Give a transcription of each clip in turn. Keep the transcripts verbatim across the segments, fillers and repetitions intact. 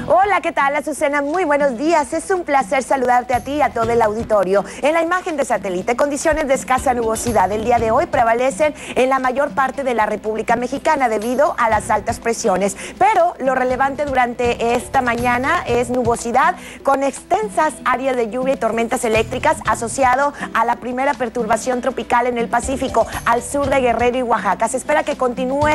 Hola, ¿qué tal, Azucena? Muy buenos días. Es un placer saludarte a ti y a todo el auditorio. En la imagen de satélite, condiciones de escasa nubosidad el día de hoy prevalecen en la mayor parte de la República Mexicana debido a las altas presiones. Pero lo relevante durante esta mañana es nubosidad con extensas áreas de lluvia y tormentas eléctricas asociado a la primera perturbación tropical en el Pacífico, al sur de Guerrero y Oaxaca. Se espera que continúe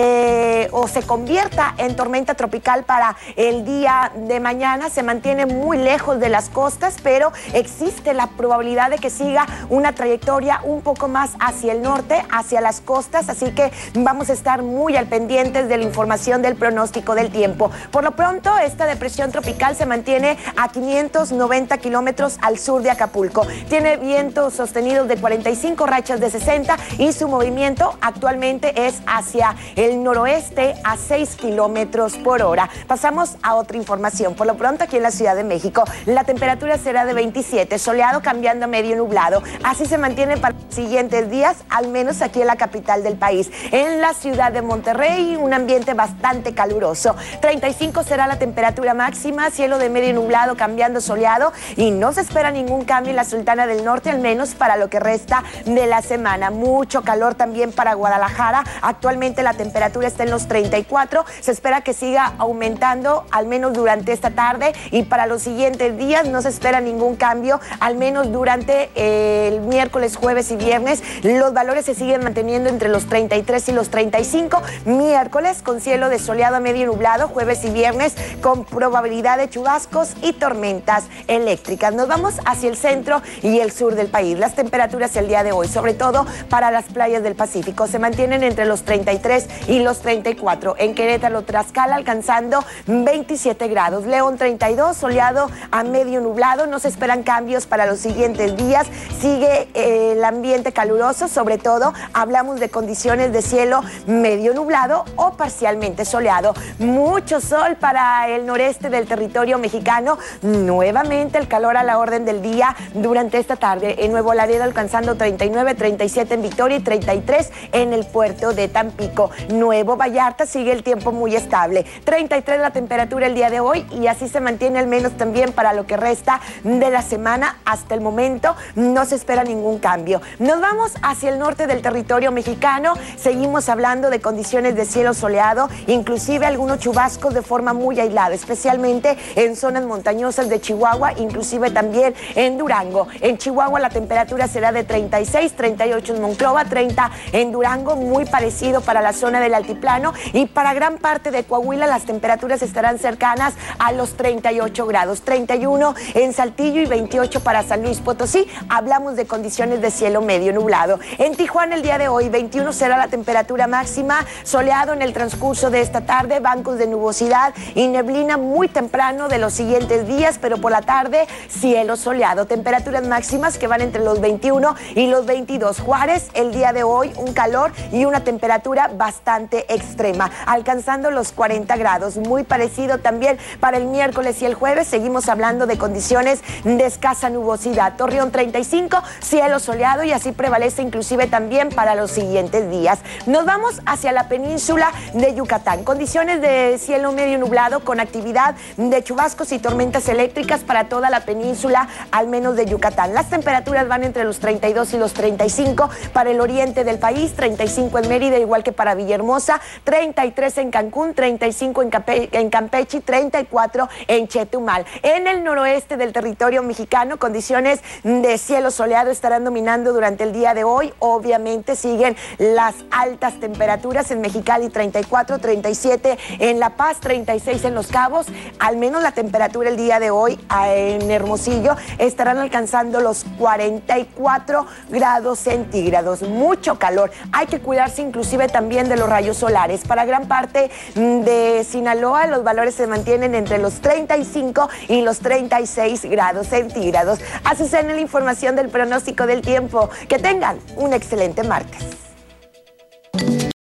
eh, o se convierta en tormenta tropical para el día de mañana. Se mantiene muy lejos de las costas, pero existe la probabilidad de que siga una trayectoria un poco más hacia el norte, hacia las costas, así que vamos a estar muy al pendientes de la información del pronóstico del tiempo. Por lo pronto, esta depresión tropical se mantiene a quinientos noventa kilómetros al sur de Acapulco. Tiene vientos sostenidos de cuarenta y cinco, rachas de sesenta, y su movimiento actualmente es hacia el noroeste a seis kilómetros por hora. Pasamos a otra información. Por lo pronto, aquí en la Ciudad de México, la temperatura será de veintisiete, soleado cambiando a medio nublado. Así se mantiene para los siguientes días, al menos aquí en la capital del país. En la ciudad de Monterrey, un ambiente bastante caluroso. treinta y cinco será la temperatura máxima, cielo de medio nublado cambiando soleado, y no se espera ningún cambio en la Sultana del Norte, al menos para lo que resta de la semana. Mucho calor también para Guadalajara. Actualmente la temperatura está en los treinta y cuatro. Se espera que siga aumentando al menos durante esta tarde, y para los siguientes días no se espera ningún cambio, al menos durante eh, el miércoles, jueves y viernes. Los valores se siguen manteniendo entre los treinta y tres y los treinta y cinco. Miércoles con cielo de soleado a medio nublado, jueves y viernes con probabilidad de chubascos y tormentas eléctricas. Nos vamos hacia el centro y el sur del país. Las temperaturas el día de hoy, sobre todo para las playas del Pacífico, se mantienen entre los treinta y tres y los treinta y cuatro. En Querétaro, Tlaxcala alcanzando veintisiete grados. León treinta y dos, soleado a medio nublado. No se esperan cambios para los siguientes días. Sigue eh, el ambiente caluroso, sobre todo hablamos de condiciones de cielo medio nublado o parcialmente soleado. Mucho sol para el noreste del territorio mexicano. Nuevamente el calor a la orden del día durante esta tarde. En Nuevo Laredo alcanzando treinta y nueve, treinta y siete en Victoria y treinta y tres en el puerto de Tampico. Nuevo Vallarta sigue el tiempo muy estable. treinta y tres la temperatura el día de hoy, y así se mantiene al menos también para lo que resta de la semana. Hasta el momento no se espera ningún cambio. Nos vamos hacia el norte del territorio mexicano. Seguimos hablando de condiciones de cielo soleado, inclusive algunos chubascos de forma muy aislada, especialmente en zonas montañosas de Chihuahua, inclusive también en Durango. En Chihuahua la temperatura será de treinta y seis, treinta y ocho en Monclova, treinta en Durango, muy parecido para la zona del altiplano, y para gran parte de Coahuila las temperaturas estarán cercanas a los treinta y ocho grados, treinta y uno en Saltillo y veintiocho para San Luis Potosí. Hablamos de condiciones de cielo medio nublado. En Tijuana el día de hoy, veintiuno será la temperatura máxima, soleado en el transcurso de esta tarde, bancos de nubosidad y neblina muy temprano de los siguientes días, pero por la tarde cielo soleado. Temperaturas máximas que van entre los veintiuno y los veintidós. Juárez el día de hoy, un calor y una temperatura bastante extrema, alcanzando los cuarenta grados, muy parecido también para el miércoles y el jueves. Seguimos hablando de condiciones de escasa nubosidad. Torreón treinta y cinco, cielo soleado, y así prevalece inclusive también para los siguientes días. Nos vamos hacia la península de Yucatán. Condiciones de cielo medio nublado con actividad de chubascos y tormentas eléctricas para toda la península, al menos de Yucatán. Las temperaturas van entre los treinta y dos y los treinta y cinco para el oriente del país, treinta y cinco en Mérida, igual que para Villahermosa, treinta y tres en Cancún, treinta y cinco en, Campe en Campeche, treinta y cuatro en Chetumal. En el noroeste del territorio mexicano, condiciones de cielo soleado estarán dominando durante el día de hoy. Obviamente siguen las altas temperaturas en Mexicali, treinta y cuatro, treinta y siete en La Paz, treinta y seis en Los Cabos. Al menos la temperatura el día de hoy en Hermosillo estarán alcanzando los cuarenta y cuatro grados centígrados. Mucho calor. Hay que cuidarse inclusive también de los rayos solares. Para gran parte de Sinaloa los valores se mantienen entre los treinta y cinco y los treinta y seis grados centígrados. Así es en la información del pronóstico del tiempo. Que tengan un excelente martes.